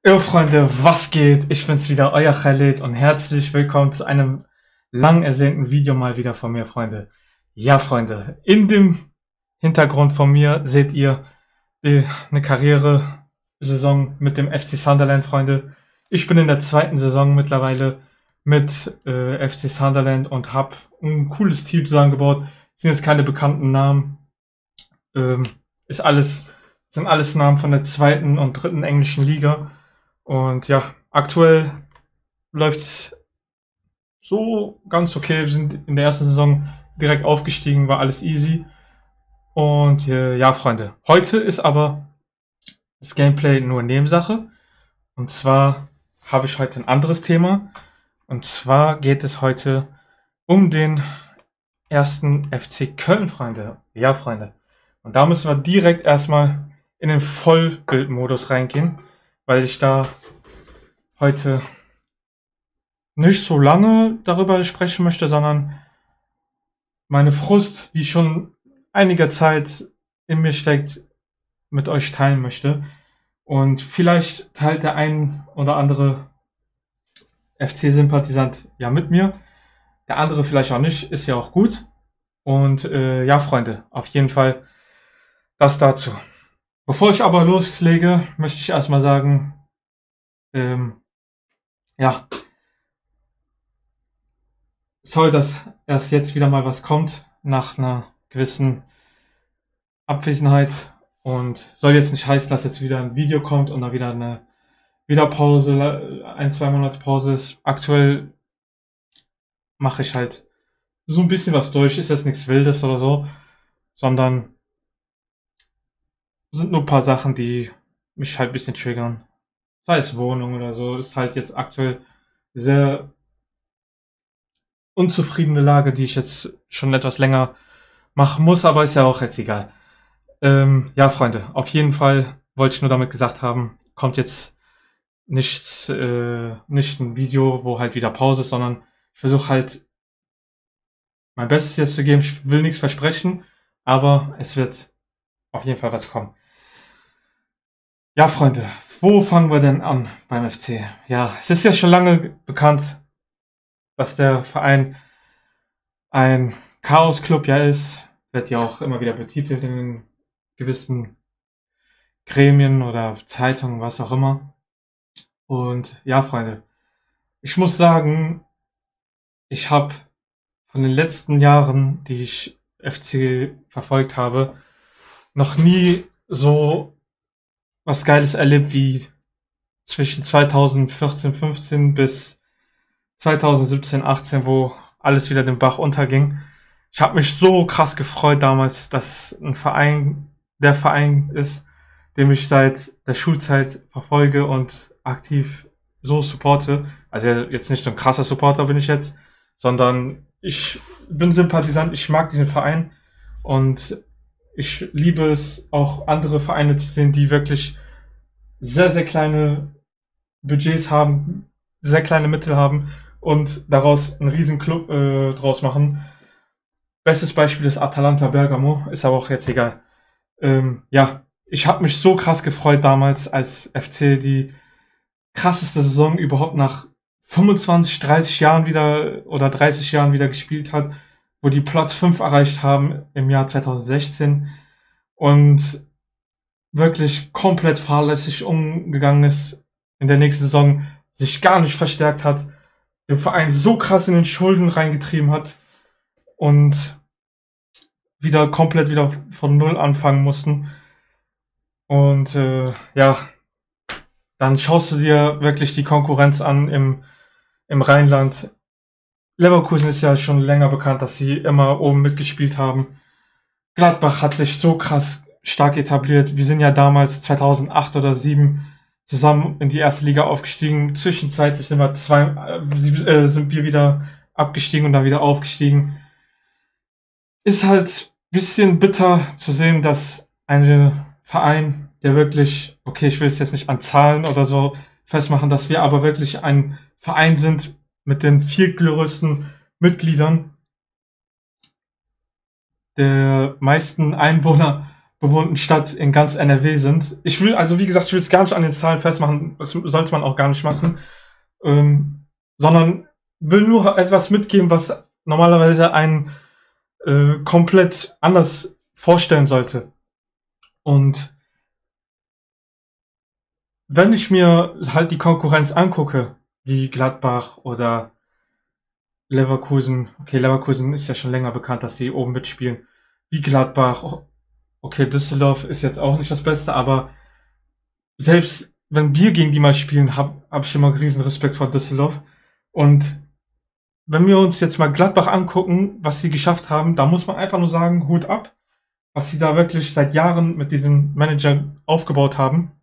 Jo Freunde, was geht? Ich bin's wieder, euer Khaled und herzlich willkommen zu einem lang ersehnten Video mal wieder von mir, Freunde. Ja, Freunde, in dem Hintergrund von mir seht ihr eine Karriere-Saison mit dem FC Sunderland, Freunde. Ich bin in der zweiten Saison mittlerweile mit FC Sunderland und habe ein cooles Team zusammengebaut. Sind jetzt keine bekannten Namen. Ähm, sind alles Namen von der zweiten und dritten englischen Liga. Und ja, aktuell läuft's so ganz okay. Wir sind in der ersten Saison direkt aufgestiegen, war alles easy. Und ja, Freunde, heute ist aber das Gameplay nur Nebensache. Und zwar habe ich heute ein anderes Thema. Und zwar geht es heute um den ersten FC Köln, Freunde. Ja, Freunde. Und da müssen wir direkt erstmal in den Vollbildmodus reingehen, weil ich da heute nicht so lange darüber sprechen möchte, sondern meine Frust, die schon einiger Zeit in mir steckt, mit euch teilen möchte. Und vielleicht teilt der ein oder andere FC-Sympathisant ja mit mir, der andere vielleicht auch nicht, ist ja auch gut. Und ja, Freunde, auf jeden Fall das dazu. Bevor ich aber loslege, möchte ich erstmal sagen, ja, sorry, dass erst jetzt wieder mal was kommt, nach einer gewissen Abwesenheit. Und soll jetzt nicht heißen, dass jetzt wieder ein Video kommt und dann wieder eine Pause, ein, 2 Monate Pause ist. Aktuell mache ich halt so ein bisschen was durch, ist jetzt nichts Wildes oder so, sondern sind nur ein paar Sachen, die mich halt ein bisschen triggern. Sei es Wohnung oder so, ist halt jetzt aktuell sehr unzufriedene Lage, die ich jetzt schon etwas länger machen muss, aber ist ja auch jetzt egal. Ja, Freunde, auf jeden Fall wollte ich nur damit gesagt haben, kommt jetzt nicht ein Video, wo halt wieder Pause ist, sondern ich versuche halt mein Bestes jetzt zu geben. Ich will nichts versprechen, aber es wird auf jeden Fall was kommen. Ja, Freunde, wo fangen wir denn an beim FC? Ja, es ist ja schon lange bekannt, dass der Verein ein Chaos-Club ja ist. Wird ja auch immer wieder betitelt in gewissen Gremien oder Zeitungen, was auch immer. Und ja, Freunde, ich muss sagen, ich habe von den letzten Jahren, die ich FC verfolgt habe, noch nie so was Geiles erlebt wie zwischen 2014, 15 bis 2017, 18, wo alles wieder den Bach unterging. Ich habe mich so krass gefreut damals, dass ein Verein der Verein ist, den ich seit der Schulzeit verfolge und aktiv so supporte. Also jetzt nicht so ein krasser Supporter bin ich jetzt, sondern ich bin Sympathisant, ich mag diesen Verein und ich liebe es auch andere Vereine zu sehen, die wirklich sehr, sehr kleine Budgets haben, sehr kleine Mittel haben und daraus einen riesen Club draus machen. Bestes Beispiel ist Atalanta Bergamo, ist aber auch jetzt egal. Ja, ich habe mich so krass gefreut damals, als FC die krasseste Saison überhaupt nach 25, 30 Jahren wieder oder 30 Jahren wieder gespielt hat, wo die Platz 5 erreicht haben im Jahr 2016 und wirklich komplett fahrlässig umgegangen ist in der nächsten Saison, sich gar nicht verstärkt hat, den Verein so krass in den Schulden reingetrieben hat und wieder komplett wieder von Null anfangen mussten. Und ja, dann schaust du dir wirklich die Konkurrenz an im Rheinland. Leverkusen ist ja schon länger bekannt, dass sie immer oben mitgespielt haben. Gladbach hat sich so krass stark etabliert. Wir sind ja damals 2008 oder 2007 zusammen in die erste Liga aufgestiegen. Zwischenzeitlich sind wir wieder abgestiegen und dann wieder aufgestiegen. Ist halt bisschen bitter zu sehen, dass ein Verein, der wirklich, okay, ich will es jetzt nicht an Zahlen oder so festmachen, dass wir aber wirklich ein Verein sind mit den viertgrößten Mitgliedern, der meisten Einwohner bewohnten Stadt in ganz NRW sind. Ich will, also wie gesagt, ich will es gar nicht an den Zahlen festmachen, das sollte man auch gar nicht machen, sondern will nur etwas mitgeben, was normalerweise einen komplett anders vorstellen sollte. Und wenn ich mir halt die Konkurrenz angucke, wie Gladbach oder Leverkusen, okay, Leverkusen ist ja schon länger bekannt, dass sie oben mitspielen, wie Gladbach, okay, Düsseldorf ist jetzt auch nicht das Beste, aber selbst wenn wir gegen die mal spielen, hab ich immer riesen Respekt vor Düsseldorf. Und wenn wir uns jetzt mal Gladbach angucken, was sie geschafft haben, da muss man einfach nur sagen, Hut ab, was sie da wirklich seit Jahren mit diesem Manager aufgebaut haben.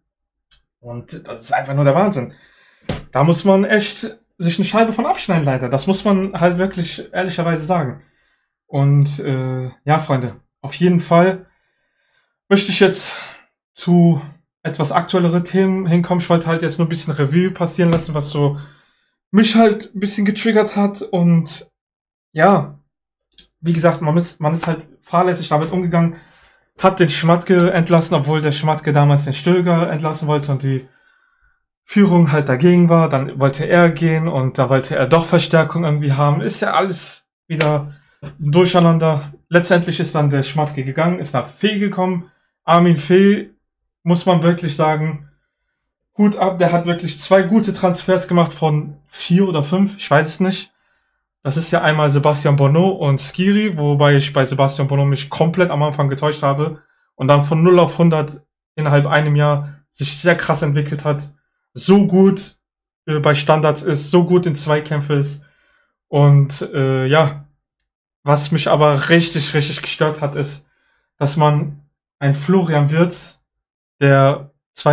Und das ist einfach nur der Wahnsinn. Da muss man echt sich eine Scheibe von abschneiden, leider. Das muss man halt wirklich ehrlicherweise sagen. Und ja, Freunde, auf jeden Fall möchte ich jetzt zu etwas aktuellere Themen hinkommen. Ich wollte halt jetzt nur ein bisschen Revue passieren lassen, was so mich halt ein bisschen getriggert hat. Und ja, wie gesagt, man ist halt fahrlässig damit umgegangen, hat den Schmatke entlassen, obwohl der Schmatke damals den Stöger entlassen wollte und die Führung halt dagegen war. Dann wollte er gehen und da wollte er doch Verstärkung irgendwie haben. Ist ja alles wieder durcheinander. Letztendlich ist dann der Schmatke gegangen, ist nach Fee gekommen. Armin Fee, muss man wirklich sagen, Hut ab, der hat wirklich 2 gute Transfers gemacht von 4 oder 5, ich weiß es nicht. Das ist ja einmal Sebastian Bonneau und Skiri, wobei ich bei Sebastian Bonneau mich komplett am Anfang getäuscht habe und dann von 0 auf 100 innerhalb einem Jahr sich sehr krass entwickelt hat, so gut bei Standards ist, so gut in Zweikämpfe ist und ja, was mich aber richtig, richtig gestört hat, ist, dass man ein Florian Wirtz, der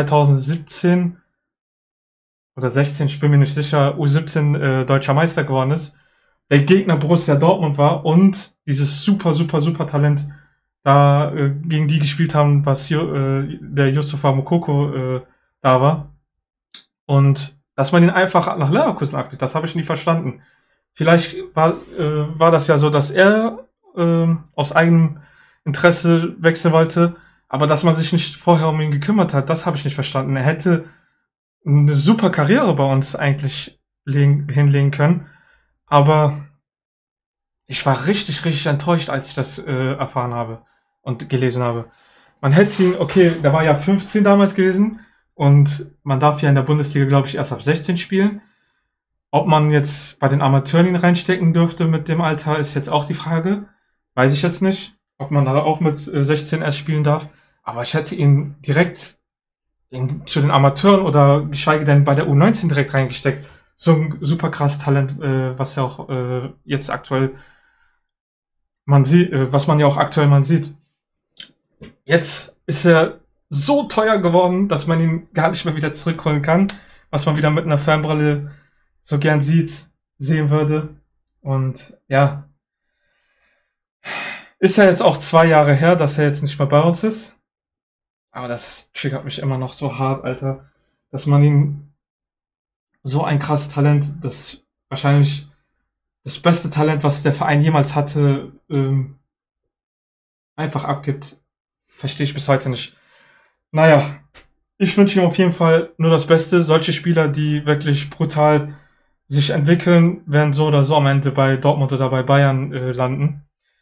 2017 oder 16, ich bin mir nicht sicher, U17 deutscher Meister geworden ist, der Gegner Borussia Dortmund war und dieses super, super, super Talent da gegen die gespielt haben, was der Yusufa Moukoko da war. Und dass man ihn einfach nach Leverkusen abgibt, das habe ich nie verstanden. Vielleicht war das ja so, dass er aus eigenem Interesse wechseln wollte, aber dass man sich nicht vorher um ihn gekümmert hat, das habe ich nicht verstanden. Er hätte eine super Karriere bei uns eigentlich hinlegen können, aber ich war richtig, richtig enttäuscht, als ich das erfahren habe und gelesen habe. Man hätte ihn, okay, der war ja 15 damals gewesen und man darf ja in der Bundesliga, glaube ich, erst ab 16 spielen. Ob man jetzt bei den Amateuren ihn reinstecken dürfte mit dem Alter, ist jetzt auch die Frage. Weiß ich jetzt nicht, ob man da auch mit 16 erst spielen darf. Aber ich hätte ihn direkt zu den Amateuren oder geschweige denn bei der U19 direkt reingesteckt. So ein super krasses Talent, was ja auch jetzt aktuell man sieht, was man ja auch aktuell man sieht. Jetzt ist er so teuer geworden, dass man ihn gar nicht mehr wieder zurückholen kann, was man wieder mit einer Fernbrille so gern sehen würde. Und ja, ist ja jetzt auch 2 Jahre her, dass er jetzt nicht mehr bei uns ist. Aber das triggert mich immer noch so hart, Alter, dass man ihn so ein krasses Talent, das wahrscheinlich das beste Talent, was der Verein jemals hatte, einfach abgibt. Verstehe ich bis heute nicht. Naja, ich wünsche ihm auf jeden Fall nur das Beste. Solche Spieler, die wirklich brutal sich entwickeln, werden so oder so am Ende bei Dortmund oder bei Bayern landen.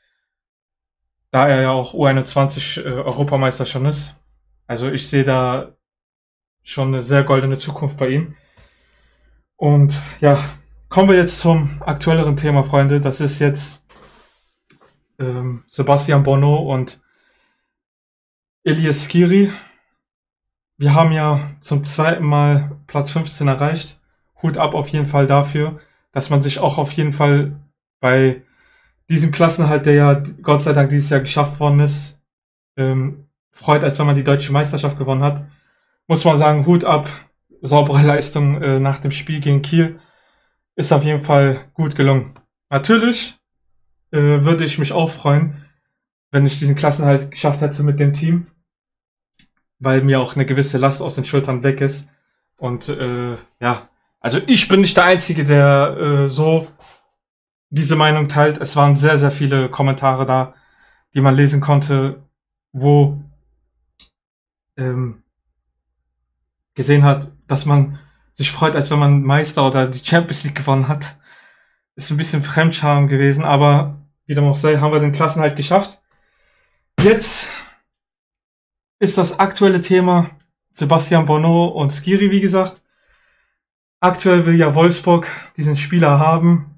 Da er ja auch U21 Europameister schon ist. Also ich sehe da schon eine sehr goldene Zukunft bei ihm. Und ja, kommen wir jetzt zum aktuelleren Thema, Freunde. Das ist jetzt Sebastian Bonneau und Elias Skiri. Wir haben ja zum 2. Mal Platz 15 erreicht. Hut ab auf jeden Fall dafür, dass man sich auch auf jeden Fall bei diesem Klassenerhalt, der ja Gott sei Dank dieses Jahr geschafft worden ist, freut, als wenn man die deutsche Meisterschaft gewonnen hat. Muss man sagen, Hut ab, saubere Leistung nach dem Spiel gegen Kiel. Ist auf jeden Fall gut gelungen. Natürlich würde ich mich auch freuen, wenn ich diesen Klassenerhalt geschafft hätte mit dem Team, weil mir auch eine gewisse Last aus den Schultern weg ist. Und ja, also ich bin nicht der Einzige, der so diese Meinung teilt. Es waren sehr, sehr viele Kommentare da, die man lesen konnte, wo ähm, gesehen hat, dass man sich freut, als wenn man Meister oder die Champions League gewonnen hat. Ist ein bisschen Fremdscham gewesen, aber wie dem auch sei, haben wir den Klassenerhalt geschafft. Jetzt ist das aktuelle Thema Sebastian Bonneau und Skiri, wie gesagt. Aktuell will ja Wolfsburg diesen Spieler haben,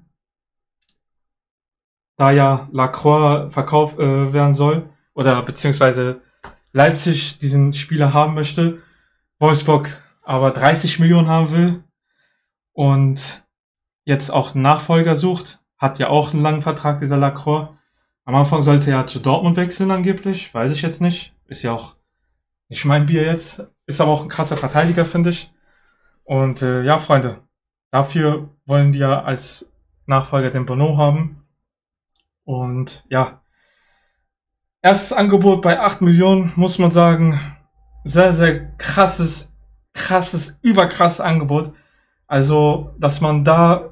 da ja Lacroix verkauft werden soll oder beziehungsweise Leipzig diesen Spieler haben möchte, Wolfsburg aber 30 Millionen haben will und jetzt auch einen Nachfolger sucht, hat ja auch einen langen Vertrag, dieser Lacroix. Am Anfang sollte er zu Dortmund wechseln angeblich, weiß ich jetzt nicht. Ist ja auch nicht mein Bier jetzt, ist aber auch ein krasser Verteidiger, finde ich. Und ja, Freunde, dafür wollen die ja als Nachfolger den Bonneau haben. Und ja, erstes Angebot bei 8 Millionen, muss man sagen, sehr, sehr überkrasses Angebot. Also, dass man da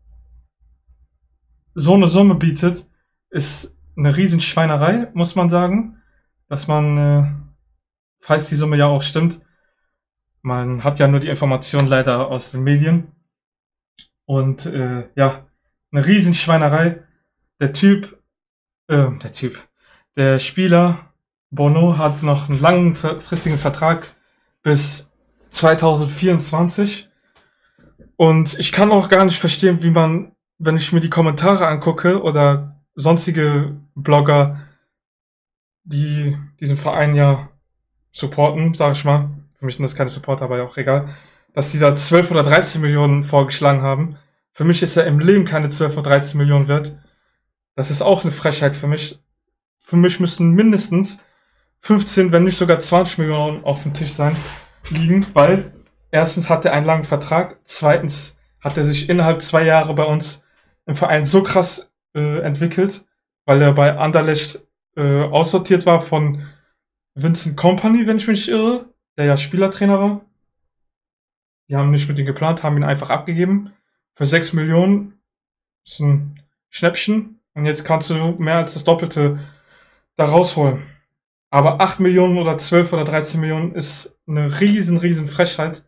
so eine Summe bietet, ist eine Riesenschweinerei, muss man sagen. Dass man, falls die Summe ja auch stimmt, man hat ja nur die Information leider aus den Medien. Und ja, eine Riesenschweinerei. Der Typ, der Typ, der Spieler Bono hat noch einen langfristigen Vertrag bis 2024. Und ich kann auch gar nicht verstehen, wie man, wenn ich mir die Kommentare angucke oder sonstige Blogger, die diesen Verein ja supporten, sag ich mal, für mich sind das keine Supporter, aber ja auch egal, dass die da 12 oder 13 Millionen vorgeschlagen haben. Für mich ist er im Leben keine 12 oder 13 Millionen wert. Das ist auch eine Frechheit für mich. Für mich müssten mindestens 15, wenn nicht sogar 20 Millionen auf dem Tisch liegen, weil erstens hat er einen langen Vertrag, zweitens hat er sich innerhalb 2 Jahre bei uns im Verein so krass entwickelt, weil er bei Anderlecht aussortiert war von Vincent Kompany, wenn ich mich nicht irre, der ja Spielertrainer war. Die haben nicht mit ihm geplant, haben ihn einfach abgegeben. Für 6 Millionen ist ein Schnäppchen. Und jetzt kannst du mehr als das Doppelte da rausholen. Aber 8 Millionen oder 12 oder 13 Millionen ist eine riesen Frechheit.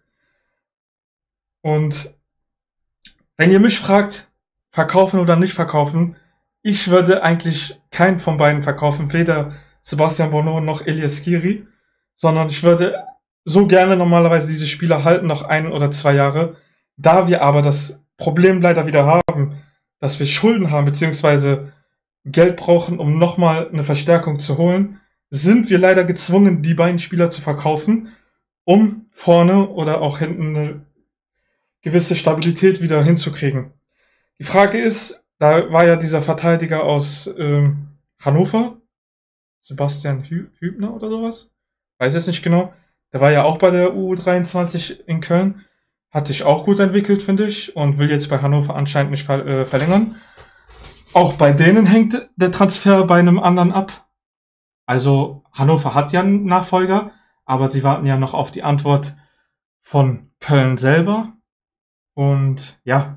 Und wenn ihr mich fragt, verkaufen oder nicht verkaufen, ich würde eigentlich keinen von beiden verkaufen, weder Sebastian Bonneau noch Elias Skiri, sondern ich würde so gerne normalerweise diese Spieler halten, noch 1 oder 2 Jahre. Da wir aber das Problem leider wieder haben, dass wir Schulden haben, beziehungsweise Geld brauchen, um nochmal eine Verstärkung zu holen, sind wir leider gezwungen, die beiden Spieler zu verkaufen, um vorne oder auch hinten eine gewisse Stabilität wieder hinzukriegen. Die Frage ist, da war ja dieser Verteidiger aus Hannover, Sebastian Hübner oder sowas, weiß jetzt nicht genau, der war ja auch bei der U23 in Köln, hat sich auch gut entwickelt, finde ich, und will jetzt bei Hannover anscheinend nicht verlängern. Auch bei denen hängt der Transfer bei einem anderen ab. Also Hannover hat ja einen Nachfolger, aber sie warten ja noch auf die Antwort von Köln selber. Und ja,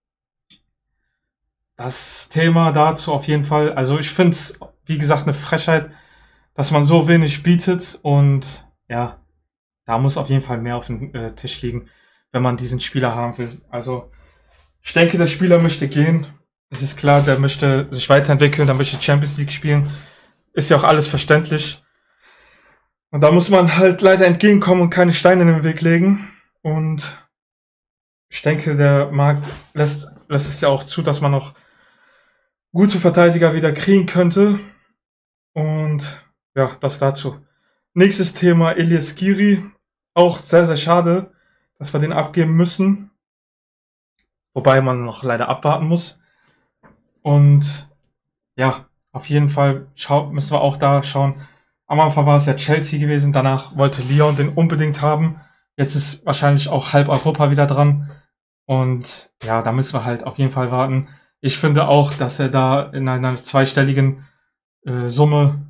das Thema dazu auf jeden Fall. Also ich finde es, wie gesagt, eine Frechheit, dass man so wenig bietet. Und ja, da muss auf jeden Fall mehr auf dem Tisch liegen, wenn man diesen Spieler haben will. Also ich denke, der Spieler möchte gehen. Es ist klar, der möchte sich weiterentwickeln, der möchte Champions League spielen. Ist ja auch alles verständlich. Und da muss man halt leider entgegenkommen und keine Steine in den Weg legen. Und ich denke, der Markt lässt es ja auch zu, dass man noch gute Verteidiger wieder kriegen könnte. Und ja, das dazu. Nächstes Thema, Elias Skiri. Auch sehr schade, dass wir den abgeben müssen. Wobei man noch leider abwarten muss. Und ja, auf jeden Fall müssen wir auch da schauen. Am Anfang war es ja Chelsea gewesen, danach wollte Lyon den unbedingt haben. Jetzt ist wahrscheinlich auch halb Europa wieder dran. Und ja, da müssen wir halt auf jeden Fall warten. Ich finde auch, dass er da in einer zweistelligen Summe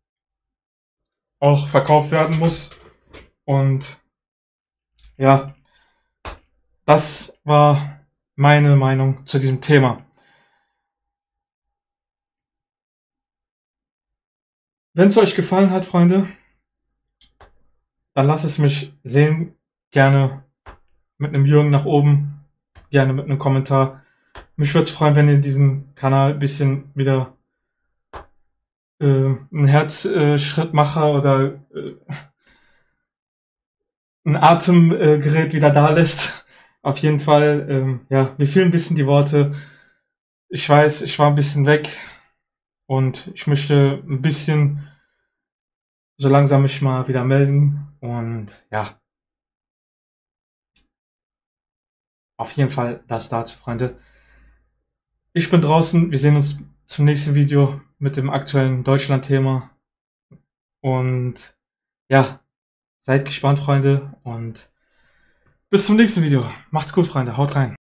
auch verkauft werden muss. Und ja, das war meine Meinung zu diesem Thema. Wenn es euch gefallen hat, Freunde, dann lass es mich sehen. Gerne mit einem Jürgen nach oben, gerne mit einem Kommentar. Mich würde es freuen, wenn ihr diesen Kanal ein bisschen wieder einen Herzschrittmacher oder ein Atemgerät wieder da lässt. Auf jeden Fall, ja, mir fehlen ein bisschen die Worte. Ich weiß, ich war ein bisschen weg und ich möchte ein bisschen so langsam mich mal wieder melden. Und ja, auf jeden Fall das dazu, Freunde. Ich bin draußen. Wir sehen uns zum nächsten Video mit dem aktuellen Deutschland-Thema. Und ja, seid gespannt, Freunde. Und bis zum nächsten Video. Macht's gut, Freunde. Haut rein.